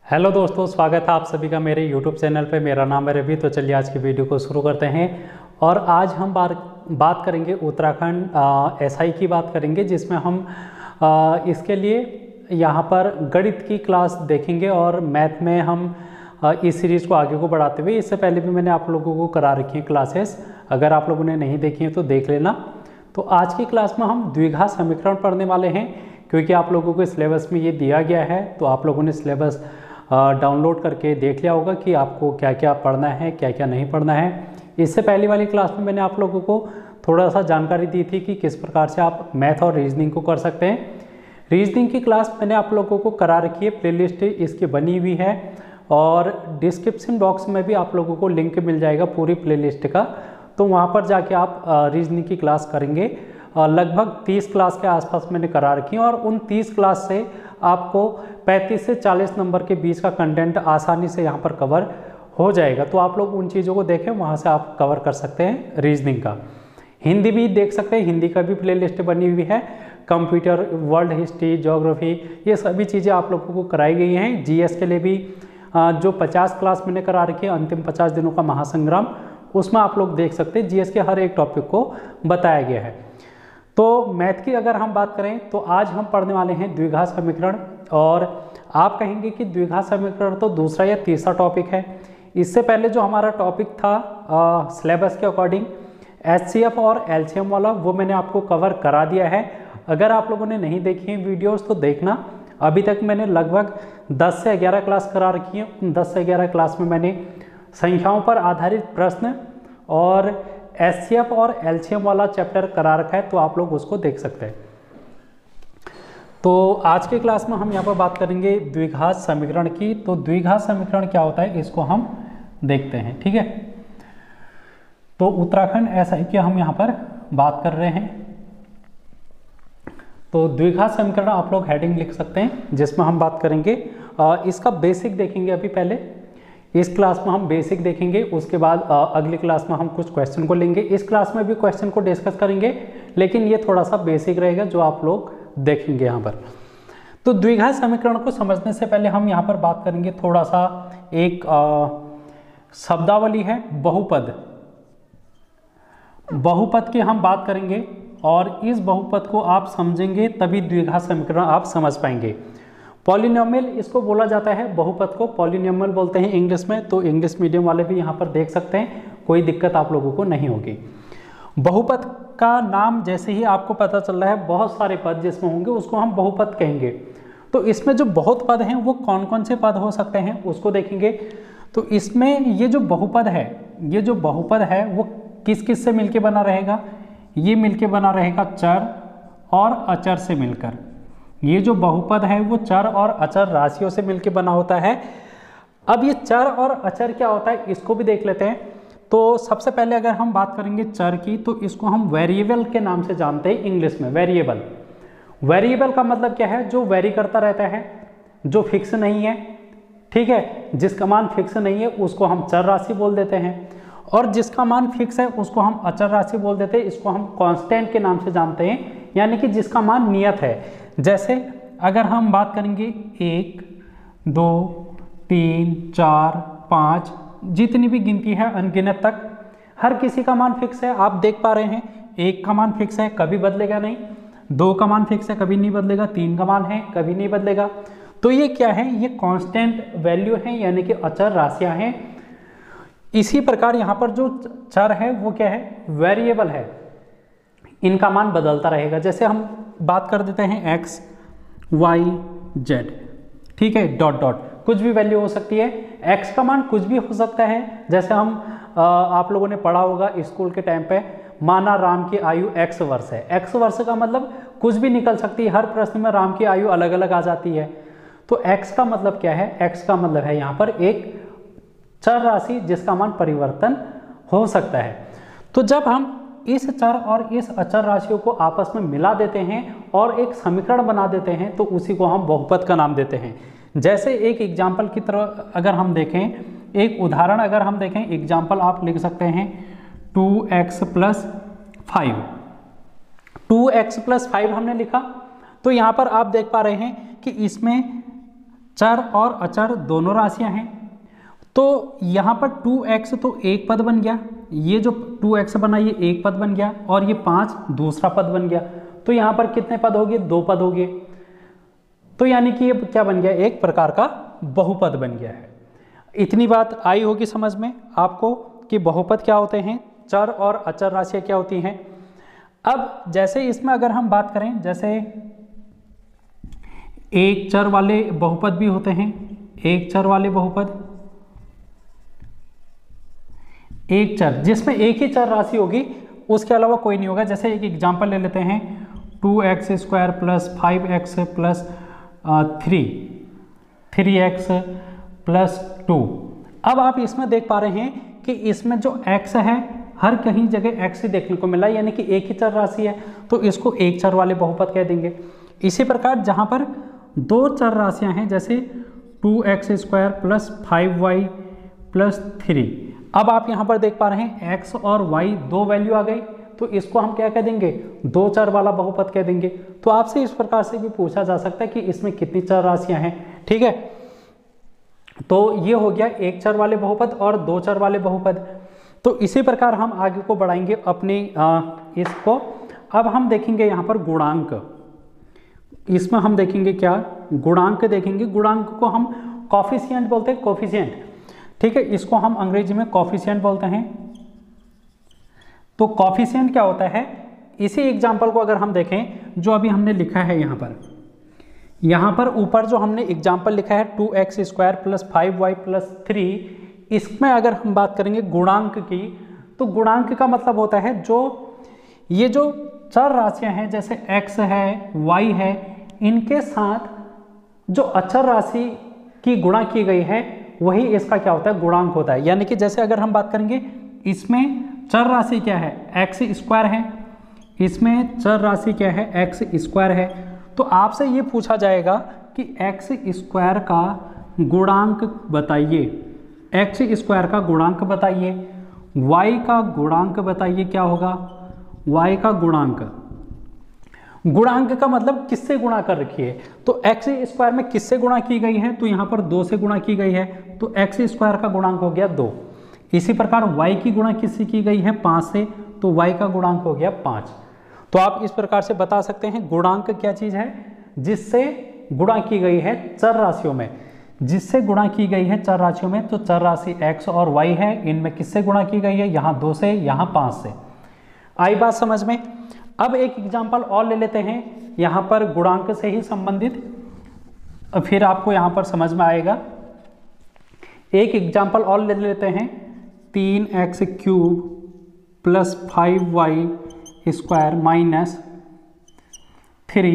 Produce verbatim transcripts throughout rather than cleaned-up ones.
Hello दोस्तों, स्वागत है आप सभी का मेरे यूट्यूब चैनल पे। मेरा नाम है रवि। तो चलिए आज की वीडियो को शुरू करते हैं। और आज हम बार बात करेंगे उत्तराखंड एसआई की बात करेंगे, जिसमें हम आ, इसके लिए यहाँ पर गणित की क्लास देखेंगे और मैथ में हम आ, इस सीरीज़ को आगे को बढ़ाते हुए, इससे पहले भी मैंने आप लोगों को करा रखी है क्लासेस। अगर आप लोगों ने नहीं देखी हैं तो देख लेना। तो आज की क्लास में हम द्विघात समीकरण पढ़ने वाले हैं, क्योंकि आप लोगों को सिलेबस में ये दिया गया है। तो आप लोगों ने सिलेबस डाउनलोड करके देख लिया होगा कि आपको क्या क्या पढ़ना है, क्या क्या नहीं पढ़ना है। इससे पहले वाली क्लास में मैंने आप लोगों को थोड़ा सा जानकारी दी थी कि किस प्रकार से आप मैथ और रीजनिंग को कर सकते हैं। रीजनिंग की क्लास मैंने आप लोगों को करा रखी है, प्लेलिस्ट इसकी बनी हुई है और डिस्क्रिप्शन बॉक्स में भी आप लोगों को लिंक मिल जाएगा पूरी प्लेलिस्ट का। तो वहाँ पर जाके आप रीजनिंग की क्लास करेंगे। लगभग तीस क्लास के आसपास मैंने करा रखी है और उन तीस क्लास से आपको पैंतीस से चालीस नंबर के बीच का कंटेंट आसानी से यहाँ पर कवर हो जाएगा। तो आप लोग उन चीज़ों को देखें, वहाँ से आप कवर कर सकते हैं रीजनिंग का। हिंदी भी देख सकते हैं, हिंदी का भी प्लेलिस्ट बनी हुई है। कंप्यूटर, वर्ल्ड हिस्ट्री, ज्योग्राफी, ये सभी चीज़ें आप लोगों को कराई गई हैं। जीएस के लिए भी जो पचास क्लास मैंने करा रखी है, अंतिम पचास दिनों का महासंग्राम, उसमें आप लोग देख सकते हैं। जीएस के हर एक टॉपिक को बताया गया है। तो मैथ की अगर हम बात करें तो आज हम पढ़ने वाले हैं द्विघात समीकरण। और आप कहेंगे कि द्विघात समीकरण तो दूसरा या तीसरा टॉपिक है। इससे पहले जो हमारा टॉपिक था सिलेबस के अकॉर्डिंग एचसीएफ और एलसीएम वाला, वो मैंने आपको कवर करा दिया है। अगर आप लोगों ने नहीं देखी हैं वीडियोस तो देखना। अभी तक मैंने लगभग दस से ग्यारह क्लास करा रखी हैं। उन दस से ग्यारह क्लास में मैंने संख्याओं पर आधारित प्रश्न और एचसीएफ और एलसीएम वाला चैप्टर करा रखा है, तो आप लोग उसको देख सकते हैं। तो आज के क्लास में हम यहाँ पर बात करेंगे द्विघात समीकरण की। तो द्विघात समीकरण क्या होता है, इसको हम देखते हैं। ठीक है, तो उत्तराखंड एसआई की हम यहाँ पर बात कर रहे हैं। तो द्विघात समीकरण आप लोग हेडिंग लिख सकते हैं, जिसमें हम बात करेंगे आ, इसका बेसिक देखेंगे। अभी पहले इस क्लास में हम बेसिक देखेंगे, उसके बाद अगली क्लास में हम कुछ क्वेश्चन को लेंगे। इस क्लास में भी क्वेश्चन को डिस्कस करेंगे, लेकिन ये थोड़ा सा बेसिक रहेगा जो आप लोग देखेंगे यहाँ पर। तो द्विघात समीकरण को समझने से पहले हम यहाँ पर बात करेंगे थोड़ा सा, एक शब्दावली है बहुपद। बहुपद की हम बात करेंगे और इस बहुपद को आप समझेंगे तभी द्विघात समीकरण आप समझ पाएंगे। पॉलिनोमियल इसको बोला जाता है, बहुपद को पॉलिनोमियल बोलते हैं इंग्लिश में। तो इंग्लिश मीडियम वाले भी यहाँ पर देख सकते हैं, कोई दिक्कत आप लोगों को नहीं होगी। बहुपद का नाम जैसे ही आपको पता चल रहा है, बहुत सारे पद जिसमें होंगे उसको हम बहुपद कहेंगे। तो इसमें जो बहुत पद हैं वो कौन कौन से पद हो सकते हैं उसको देखेंगे। तो इसमें ये जो बहुपद है, ये जो बहुपद है वो किस किस से मिलके बना रहेगा, ये मिलके बना रहेगा चर और अचर से मिलकर। ये जो बहुपद है वो चर और अचर राशियों से मिलकर बना होता है। अब ये चर और अचर क्या होता है इसको भी देख लेते हैं। तो सबसे पहले अगर हम बात करेंगे चर की, तो इसको हम वेरिएबल के नाम से जानते हैं इंग्लिश में। वेरिएबल, वेरिएबल का मतलब क्या है, जो वेरी करता रहता है, जो फिक्स नहीं है। ठीक है, जिसका मान फिक्स नहीं है उसको हम चर राशि बोल देते हैं, और जिसका मान फिक्स है उसको हम अचर राशि बोल देते हैं। इसको हम कांस्टेंट के नाम से जानते हैं, यानी कि जिसका मान नियत है। जैसे अगर हम बात करेंगे एक, दो, तीन, चार, पाँच, जितनी भी गिनती है अनगिनत तक, हर किसी का मान फिक्स है। आप देख पा रहे हैं, एक का मान फिक्स है, कभी बदलेगा नहीं। दो का मान फिक्स है, कभी नहीं बदलेगा। तीन का मान है, कभी नहीं बदलेगा। तो ये क्या है, ये कांस्टेंट वैल्यू है, यानी कि अचर राशियां हैं। इसी प्रकार यहाँ पर जो चर है वो क्या है, वेरिएबल है। इनका मान बदलता रहेगा। जैसे हम बात कर देते हैं एक्स, वाई, जेड। ठीक है, डॉट डॉट, कुछ भी वैल्यू हो सकती है। एक्स का मान कुछ भी हो सकता है। जैसे हम आ, आप लोगों ने पढ़ा होगा स्कूल के टाइम पे, माना राम की आयु एक्स वर्ष है। एक्स वर्ष का मतलब कुछ भी निकल सकती है। हर प्रश्न में राम की आयु अलग अलग आ जाती है। तो एक्स का मतलब क्या है, एक्स का मतलब है यहाँ पर एक चर राशि जिसका मान परिवर्तन हो सकता है। तो जब हम इस चर और इस अचर राशियों को आपस में मिला देते हैं और एक समीकरण बना देते हैं, तो उसी को हम बहुपद का नाम देते हैं। जैसे एक एग्जाम्पल की तरह अगर हम देखें, एक उदाहरण अगर हम देखें, एग्जाम्पल आप लिख सकते हैं two x plus five. Two x plus five हमने लिखा, तो यहाँ पर आप देख पा रहे हैं कि इसमें चर और अचर दोनों राशियां हैं, तो यहाँ पर टू एक्स तो एक पद बन गया, ये जो टू एक्स बना ये एक पद बन गया, और ये पाँच दूसरा पद बन गया। तो यहाँ पर कितने पद हो गए? दो पद हो गए। तो यानी कि ये क्या बन गया? एक प्रकार का बहुपद बन गया है। इतनी बात आई होगी समझ में आपको कि बहुपद क्या होते हैं, चर और अचर राशियाँ क्या होती हैं। अब जैसे इसमें अगर हम बात करें, जैसे एक चर वाले बहुपद भी होते हैं, एक चर वाले बहुपद, एक चर जिसमें एक ही चर राशि होगी, उसके अलावा कोई नहीं होगा। जैसे एक एग्जांपल ले लेते हैं, two x square plus five x plus three three x plus two. अब आप इसमें देख पा रहे हैं कि इसमें जो x है हर कहीं जगह x ही देखने को मिला, यानी कि एक ही चर राशि है, तो इसको एक चर वाले बहुपद कह देंगे। इसी प्रकार जहाँ पर दो चर राशियाँ हैं, जैसे two x square plus five y plus three, अब आप यहाँ पर देख पा रहे हैं x और y दो वैल्यू आ गई, तो इसको हम क्या कह देंगे? दो चर वाला बहुपद कह देंगे। तो आपसे इस प्रकार से भी पूछा जा सकता है कि इसमें कितनी चर राशियाँ हैं, ठीक है। तो ये हो गया एक चर वाले बहुपद और दो चर वाले बहुपद। तो इसी प्रकार हम आगे को बढ़ाएंगे अपनी आ, इसको। अब हम देखेंगे यहाँ पर गुणांक, इसमें हम देखेंगे क्या? गुणांक देखेंगे। गुणांक को हम कॉफिशिएंट बोलते हैं, कॉफिशिएंट, ठीक है, इसको हम अंग्रेजी में कॉफिशिएंट बोलते हैं। तो कॉफिशिएंट क्या होता है? इसी एग्जाम्पल को अगर हम देखें जो अभी हमने लिखा है यहाँ पर, यहाँ पर ऊपर जो हमने एग्जाम्पल लिखा है two x square plus five y plus three, इसमें अगर हम बात करेंगे गुणांक की, तो गुणांक का मतलब होता है जो ये जो चर राशियाँ हैं, जैसे x है, y है, इनके साथ जो अचर राशि की गुणा की गई है वही इसका क्या होता है? गुणांक होता है। यानी कि जैसे अगर हम बात करेंगे, इसमें चर राशि क्या है? एक्स स्क्वायर है, इसमें चर राशि क्या है? एक्स स्क्वायर है। तो आपसे ये पूछा जाएगा कि एक्स स्क्वायर का गुणांक बताइए, एक्स स्क्वायर का गुणांक बताइए, वाई का गुणांक बताइए, क्या होगा? वाई का गुणांक। गुणांक का मतलब किससे गुणा कर रखी है, तो एक्स स्क्वायर में किससे गुणा की गई है? तो यहाँ पर दो से गुणा की गई है, तो एक्स स्क्वायर का गुणांक हो गया दो। इसी प्रकार y की गुणा किससे की गई है? पाँच से, तो y का गुणांक हो गया पाँच। तो आप इस प्रकार से बता सकते हैं गुणांक क्या चीज़ है? जिससे गुणा की गई है चर राशियों में, जिससे गुणा की गई है चर राशियों में। तो चर राशि x और y है, इनमें किससे गुणा की गई है? यहाँ दो से, यहाँ पाँच से। आई बात समझ में? अब एक एग्जाम्पल और ले लेते हैं यहाँ पर गुणांक से ही संबंधित, फिर आपको यहाँ पर समझ में आएगा। एक एग्जाम्पल और ले लेते हैं, तीन x cube plus five y square minus three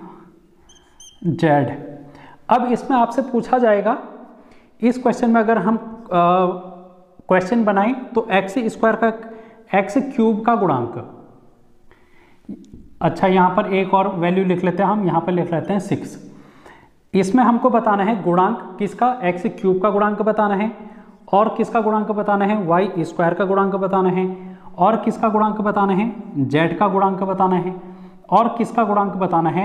z. अब इसमें आपसे पूछा जाएगा, इस क्वेश्चन में अगर हम क्वेश्चन बनाएं तो एक्स स्क्वायर का एक्स क्यूब का गुणांक, अच्छा यहाँ पर एक और वैल्यू लिख लेते हैं हम, यहाँ पर लिख लेते हैं सिक्स। इसमें हमको बताना है गुणांक किसका? एक्स क्यूब का गुणांक बताना है, और किसका गुणांक बताना है? वाई स्क्वायर का गुणांक बताना है, और किसका गुणांक बताना है? जेड का गुणांक बताना है, और किसका गुणांक बताना है?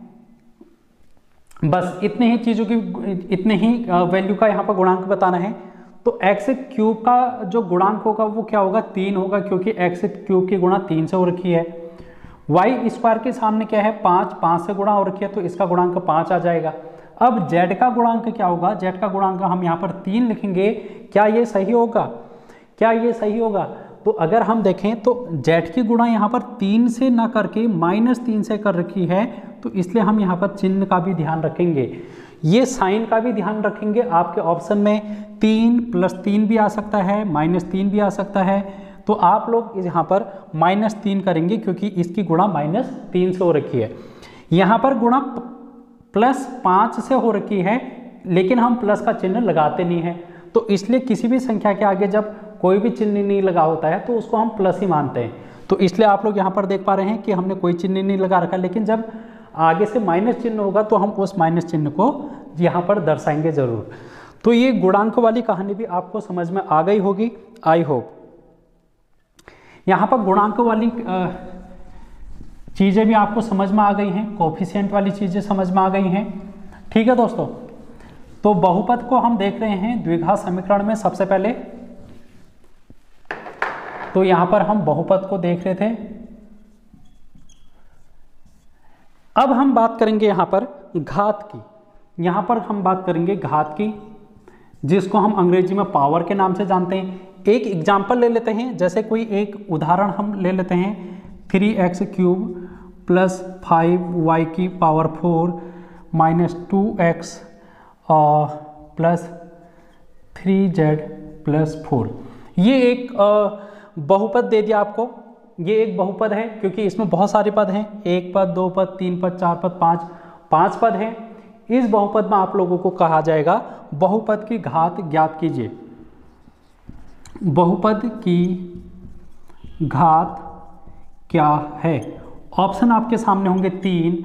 बस इतने ही चीज़ों की, इतने ही वैल्यू का यहाँ पर गुणांक बताना है। तो एक्स क्यूब का जो गुणांक होगा वो क्या होगा? तीन होगा, क्योंकि एक्स क्यूब की गुणा तीन से हो रखी है। वाई स्क्वायर के सामने क्या है? पाँच, पाँच से गुणा हो रखी है, तो इसका गुणांक पाँच आ जाएगा। अब जेड का गुणांक क्या होगा? जेड का गुणांक हम यहाँ पर तीन लिखेंगे। क्या ये सही होगा? क्या ये सही होगा? तो अगर हम देखें तो जेड की गुणा यहाँ पर तीन से ना करके माइनस तीन से कर रखी है, तो इसलिए हम यहाँ पर चिन्ह का भी ध्यान रखेंगे, ये साइन का भी ध्यान रखेंगे। आपके ऑप्शन में तीन प्लस तीन भी आ सकता है, माइनस तीन भी आ सकता है, तो आप लोग यहाँ पर माइनस तीन करेंगे क्योंकि इसकी गुणा माइनस तीन से हो रखी है। यहाँ पर गुणा प्लस पाँच से हो रखी है, लेकिन हम प्लस का चिन्ह लगाते नहीं हैं, तो इसलिए किसी भी संख्या के आगे जब कोई भी चिन्ह नहीं लगा होता है तो उसको हम प्लस ही मानते हैं। तो इसलिए आप लोग यहाँ पर देख पा रहे हैं कि हमने कोई चिन्ह नहीं लगा रखा, लेकिन जब आगे से माइनस चिन्ह होगा तो हम उस माइनस चिन्ह को यहाँ पर दर्शाएंगे जरूर। तो ये गुणांक वाली कहानी भी आपको समझ में आ गई होगी, आई होप। यहाँ पर गुणांक वाली चीज़ें भी आपको समझ में आ गई हैं, कोफिशिएंट वाली चीज़ें समझ में आ गई हैं, ठीक है दोस्तों। तो बहुपद को हम देख रहे हैं द्विघात समीकरण में सबसे पहले। तो यहां पर हम बहुपद को देख रहे थे। अब हम बात करेंगे यहां पर घात की। यहां पर हम बात करेंगे घात की, जिसको हम अंग्रेजी में पावर के नाम से जानते हैं। एक एग्जाम्पल ले लेते हैं, जैसे कोई एक उदाहरण हम ले लेते हैं, three x cube plus five y की power four minus two x और plus three z plus four. ये एक बहुपद दे दिया आपको। ये एक बहुपद है क्योंकि इसमें बहुत सारे पद हैं, एक पद, दो पद, तीन पद, चार पद, पाँच पाँच पद हैं। इस बहुपद में आप लोगों को कहा जाएगा बहुपद की घात ज्ञात कीजिए। बहुपद की घात क्या है? ऑप्शन आपके सामने होंगे तीन,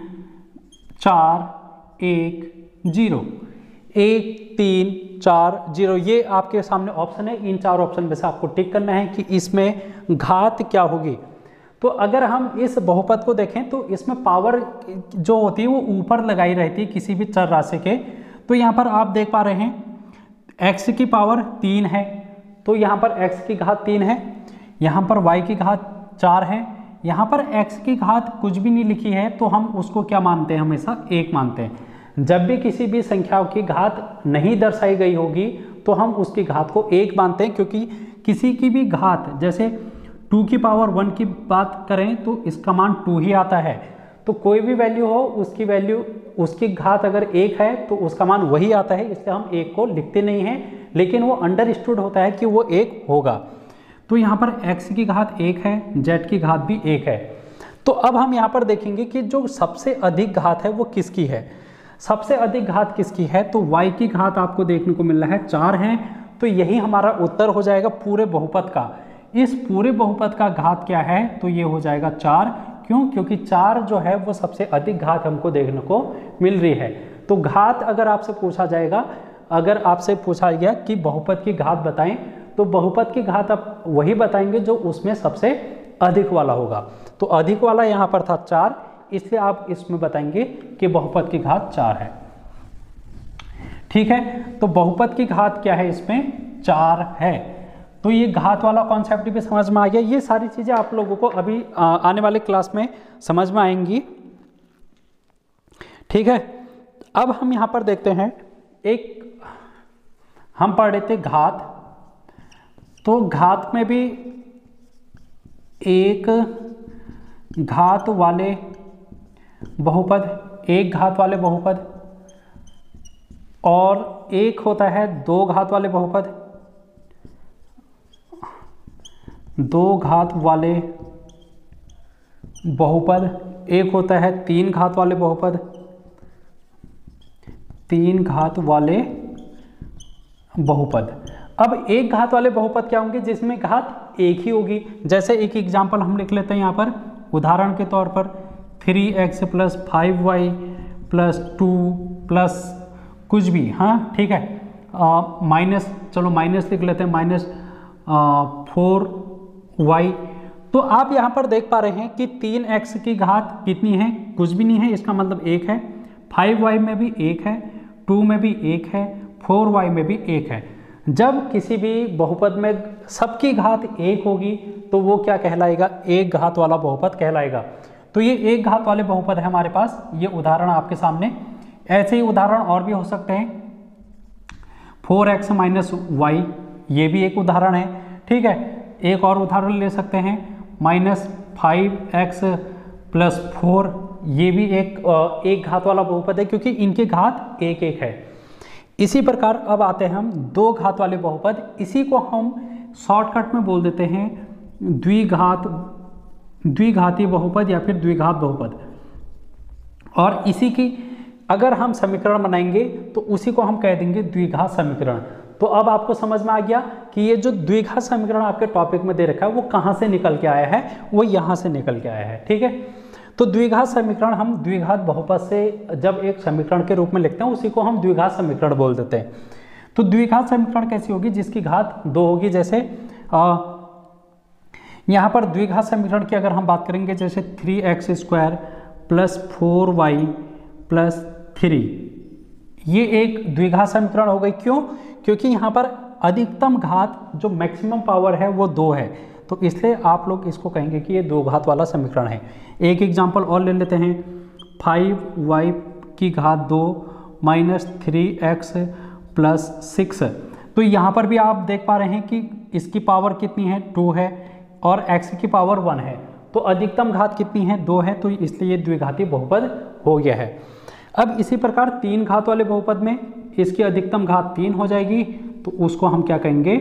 चार, एक, जीरो। एक, तीन, चार, जीरो, ये आपके सामने ऑप्शन है। इन चार ऑप्शन में से आपको टिक करना है कि इसमें घात क्या होगी। तो अगर हम इस बहुपद को देखें तो इसमें पावर जो होती है वो ऊपर लगाई रहती है किसी भी चर राशि के। तो यहाँ पर आप देख पा रहे हैं x की पावर तीन है, तो यहाँ पर x की घात तीन है, यहाँ पर y की घात चार है, यहाँ पर x की घात कुछ भी नहीं लिखी है, तो हम उसको क्या मानते हैं? हमेशा एक मानते हैं। जब भी किसी भी संख्या की घात नहीं दर्शाई गई होगी तो हम उसकी घात को एक मानते हैं, क्योंकि किसी की भी घात, जैसे टू की पावर वन की बात करें तो इसका मान टू ही आता है। तो कोई भी वैल्यू हो, उसकी वैल्यू, उसकी घात अगर एक है तो उसका मान वही आता है, इसलिए हम एक को लिखते नहीं हैं, लेकिन वो अंडरस्टूड होता है कि वो एक होगा। तो यहाँ पर x की घात एक है, z की घात भी एक है। तो अब हम यहाँ पर देखेंगे कि जो सबसे अधिक घात है वो किसकी है। सबसे अधिक घात किसकी है? तो y की घात आपको देखने को मिल रहा है चार है, तो यही हमारा उत्तर हो जाएगा पूरे बहुपद का। इस पूरे बहुपद का घात क्या है? तो ये हो जाएगा चार। क्यों? क्योंकि चार जो है वो सबसे अधिक घात हमको देखने को मिल रही है। तो घात अगर आपसे पूछा जाएगा, अगर आपसे पूछा गया कि बहुपद की घात बताएं, तो बहुपद की घात आप वही बताएंगे जो उसमें सबसे अधिक वाला होगा। तो अधिक वाला यहाँ पर था चार, इसलिए आप इसमें बताएंगे कि बहुपद की घात चार है। ठीक है, तो बहुपद की घात क्या है? इसमें चार है। तो ये घात वाला कॉन्सेप्ट भी समझ में आ गया। ये सारी चीज़ें आप लोगों को अभी आ, आने वाले क्लास में समझ में आएंगी। ठीक है, अब हम यहाँ पर देखते हैं, एक हम पढ़ रहे थे घात। तो घात में भी एक घात वाले बहुपद, एक घात वाले बहुपद, और एक होता है दो घात वाले बहुपद, दो घात वाले बहुपद, एक होता है तीन घात वाले बहुपद, तीन घात वाले बहुपद। अब एक घात वाले बहुपद क्या होंगे? जिसमें घात एक ही होगी। जैसे एक एग्जांपल हम लिख लेते हैं यहाँ पर, उदाहरण के तौर पर three x plus five y plus two plus कुछ भी, हाँ ठीक है, माइनस, चलो माइनस लिख लेते हैं, माइनस फोर वाई। तो आप यहाँ पर देख पा रहे हैं कि तीन एक्स की घात कितनी है? कुछ भी नहीं है, इसका मतलब एक है। फाइव वाई में भी एक है, टू में भी एक है, फोर वाई में भी एक है। जब किसी भी बहुपद में सबकी घात एक होगी तो वो क्या कहलाएगा? एक घात वाला बहुपद कहलाएगा। तो ये एक घात वाले बहुपद है हमारे पास। ये उदाहरण आपके सामने, ऐसे ही उदाहरण और भी हो सकते हैं। फोर एक्स माइनस वाई, ये भी एक उदाहरण है। ठीक है, एक और उदाहरण ले सकते हैं, minus five x plus four, ये भी एक एक घात वाला बहुपद है, क्योंकि इनकी घात एक एक है। इसी प्रकार अब आते हैं हम दो घात वाले बहुपद। इसी को हम शॉर्टकट में बोल देते हैं द्विघात, द्विघाती बहुपद या फिर द्विघात बहुपद। और इसी की अगर हम समीकरण बनाएंगे तो उसी को हम कह देंगे द्विघात समीकरण। तो अब आपको समझ में आ गया कि ये जो द्विघात समीकरण आपके टॉपिक में दे रखा है वो कहाँ से निकल के आया है? वो यहाँ से निकल के आया है। ठीक है, तो द्विघात समीकरण हम द्विघात बहुपद से जब एक समीकरण के रूप में लिखते हैं उसी को हम द्विघात समीकरण बोल देते हैं। तो द्विघात समीकरण कैसी होगी? जिसकी घात दो होगी। जैसे आ, यहाँ पर द्विघात समीकरण की अगर हम बात करेंगे, जैसे three x square plus four y plus three, ये एक द्विघात समीकरण हो गई। क्यों? क्योंकि यहाँ पर अधिकतम घात जो मैक्सिमम पावर है वो दो है, तो इसलिए आप लोग इसको कहेंगे कि ये दो घात वाला समीकरण है। एक एग्जाम्पल और ले लेते हैं, फाइव वाई की घात दो minus three x plus six. तो यहाँ पर भी आप देख पा रहे हैं कि इसकी पावर कितनी है, टू है, और x की पावर वन है, तो अधिकतम घात कितनी है, दो है, तो इसलिए द्विघाती बहुपद हो गया है। अब इसी प्रकार तीन घात वाले बहुपद में इसकी अधिकतम घात तीन हो जाएगी, तो उसको हम क्या कहेंगे,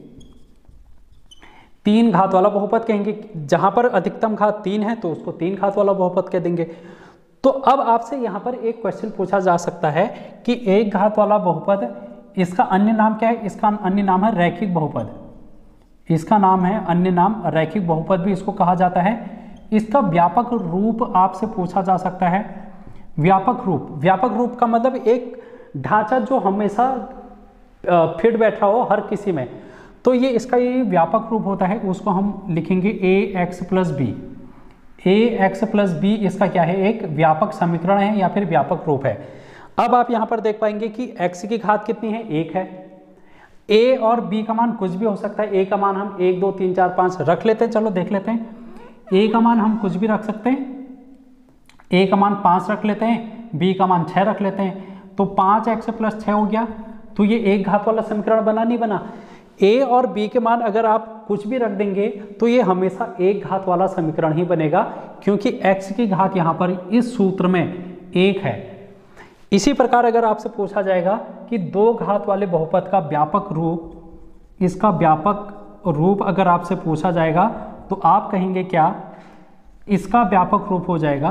तीन घात वाला बहुपद कहेंगे। जहां पर अधिकतम घात तीन है तो उसको तीन घात वाला बहुपद कह देंगे। तो अब आपसे यहां पर एक क्वेश्चन पूछा जा सकता है कि एक घात वाला बहुपद, इसका अन्य नाम क्या है? इसका अन्य नाम है रैखिक बहुपद। इसका नाम है अन्य नाम रैखिक बहुपद भी इसको कहा जाता है। इसका व्यापक रूप आपसे पूछा जा सकता है। व्यापक रूप, व्यापक रूप का मतलब एक ढांचा जो हमेशा फिट बैठा हो हर किसी में, तो ये इसका ये व्यापक रूप होता है, उसको हम लिखेंगे a x plus b. A x plus b इसका क्या है, एक व्यापक समीकरण है या फिर व्यापक रूप है। अब आप यहाँ पर देख पाएंगे कि x की घात कितनी है, एक है। a और b का मान कुछ भी हो सकता है। a का मान हम एक दो तीन चार पाँच रख लेते हैं, चलो देख लेते हैं। a का मान हम कुछ भी रख सकते हैं, a का मान पाँच रख लेते हैं, b का मान छः रख लेते हैं, तो पाँच एक्स प्लस छः हो गया। तो ये एक घात वाला समीकरण बना नहीं बना? a और b के मान अगर आप कुछ भी रख देंगे तो ये हमेशा एक घात वाला समीकरण ही बनेगा, क्योंकि x की घात यहाँ पर इस सूत्र में एक है। इसी प्रकार अगर आपसे पूछा जाएगा कि दो घात वाले बहुपद का व्यापक रूप, इसका व्यापक रूप अगर आपसे पूछा जाएगा तो आप कहेंगे क्या, इसका व्यापक रूप हो जाएगा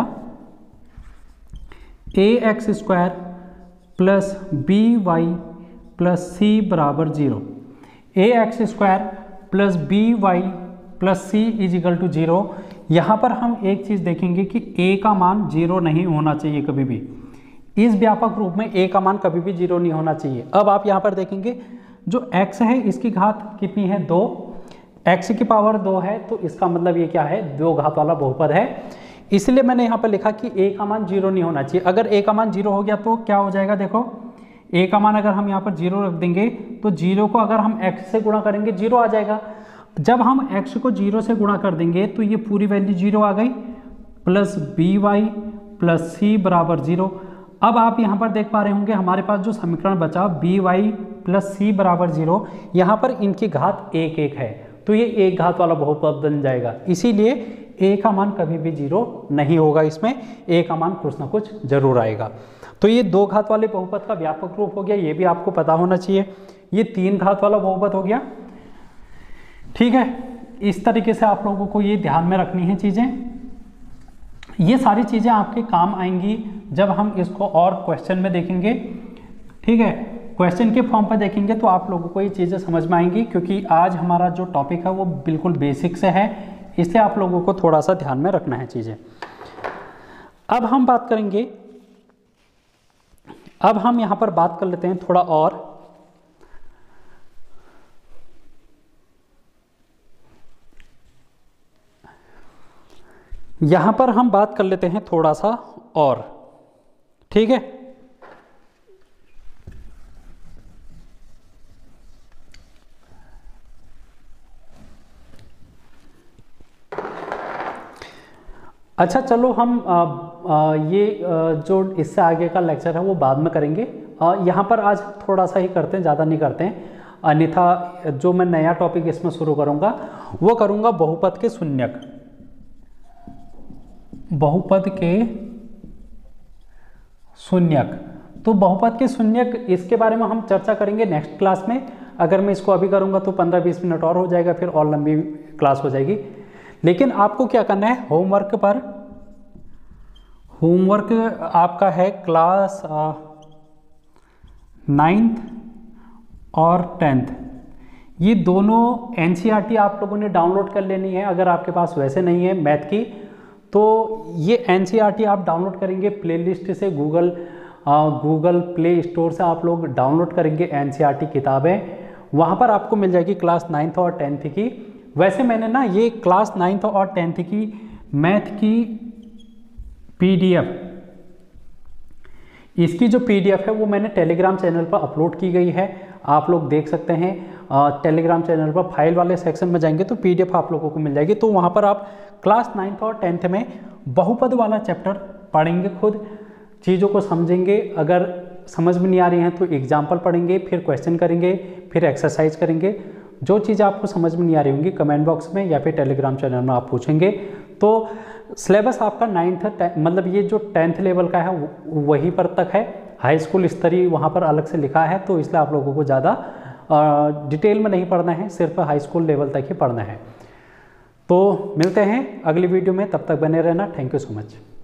a x square plus b y plus c बराबर zero. A x square plus b y plus c is equal to zero. यहाँ पर हम एक चीज़ देखेंगे कि a का मान जीरो नहीं होना चाहिए कभी भी। इस व्यापक रूप में a का मान कभी भी जीरो नहीं होना चाहिए। अब आप यहाँ पर देखेंगे जो x है इसकी घात कितनी है, दो, x की पावर दो है, तो इसका मतलब ये क्या है, दो घात वाला बहुपद है। इसलिए मैंने यहाँ पर लिखा कि a का मान जीरो नहीं होना चाहिए। अगर a का मान जीरो हो गया तो क्या हो जाएगा, देखो a का मान अगर हम यहाँ पर जीरो रख देंगे तो जीरो को अगर हम x से गुणा करेंगे जीरो आ जाएगा। जब हम x को जीरो से गुणा कर देंगे तो ये पूरी वैल्यू जीरो आ गई, plus b y plus c बराबर जीरो। अब आप यहाँ पर देख पा रहे होंगे हमारे पास जो समीकरण बचा बी वाई प्लस सी बराबर जीरो, यहाँ पर इनकी घात एक एक है, तो ये एक घात वाला बहुपद बन जाएगा। इसीलिए a का मान कभी भी जीरो नहीं होगा, इसमें a का मान कुछ ना कुछ जरूर आएगा। तो ये दो घात वाले बहुपद का व्यापक रूप हो गया, ये भी आपको पता होना चाहिए। ये तीन घात वाला बहुपद हो गया, ठीक है। इस तरीके से आप लोगों को ये ध्यान में रखनी है चीज़ें। ये सारी चीज़ें आपके काम आएंगी जब हम इसको और क्वेश्चन में देखेंगे, ठीक है। क्वेश्चन के फॉर्म पर देखेंगे तो आप लोगों को ये चीज़ें समझ में आएंगी, क्योंकि आज हमारा जो टॉपिक है वो बिल्कुल बेसिक से है, इसलिए आप लोगों को थोड़ा सा ध्यान में रखना है चीज़ें। अब हम बात करेंगे, अब हम यहाँ पर बात कर लेते हैं थोड़ा और। यहाँ पर हम बात कर लेते हैं थोड़ा सा और, ठीक है। अच्छा चलो हम आ, आ, ये आ, जो इससे आगे का लेक्चर है वो बाद में करेंगे। आ, यहाँ पर आज थोड़ा सा ही करते हैं, ज़्यादा नहीं करते हैं। अन्यथा जो मैं नया टॉपिक इसमें शुरू करूँगा वो करूँगा बहुपद के शून्यक। बहुपद के शून्यक, तो बहुपद के शून्यक इसके बारे में हम चर्चा करेंगे नेक्स्ट क्लास में। अगर मैं इसको अभी करूँगा तो पंद्रह बीस मिनट और हो जाएगा, फिर और लंबी क्लास हो जाएगी। लेकिन आपको क्या करना है, होमवर्क पर, होमवर्क आपका है क्लास नाइन्थ और टेंथ, ये दोनों एनसीईआरटी आप लोगों ने डाउनलोड कर लेनी है। अगर आपके पास वैसे नहीं है मैथ की, तो ये एनसीईआरटी आप डाउनलोड करेंगे प्लेलिस्ट से, गूगल गूगल प्ले स्टोर से आप लोग डाउनलोड करेंगे एनसीईआरटी किताबें, वहाँ पर आपको मिल जाएगी क्लास नाइन्थ और टेंथ की। वैसे मैंने ना ये क्लास नाइन्थ और टेंथ की मैथ की पीडीएफ इसकी जो पीडीएफ है वो मैंने टेलीग्राम चैनल पर अपलोड की गई है, आप लोग देख सकते हैं। टेलीग्राम चैनल पर फाइल वाले सेक्शन में जाएंगे तो पीडीएफ आप लोगों को मिल जाएगी। तो वहाँ पर आप क्लास नाइन्थ और टेंथ में बहुपद वाला चैप्टर पढ़ेंगे, खुद चीज़ों को समझेंगे। अगर समझ में नहीं आ रही हैं तो एग्जाम्पल पढ़ेंगे, फिर क्वेश्चन करेंगे, फिर एक्सरसाइज करेंगे। जो चीज़ आपको समझ में नहीं आ रही होंगी कमेंट बॉक्स में या फिर टेलीग्राम चैनल में आप पूछेंगे। तो सिलेबस आपका नाइन्थ मतलब ये जो टेंथ लेवल का है वहीं पर तक है, हाई स्कूल स्तरीय वहाँ पर अलग से लिखा है, तो इसलिए आप लोगों को ज़्यादा डिटेल में नहीं पढ़ना है, सिर्फ हाई स्कूल लेवल तक ही पढ़ना है। तो मिलते हैं अगली वीडियो में, तब तक बने रहना। Thank you so much.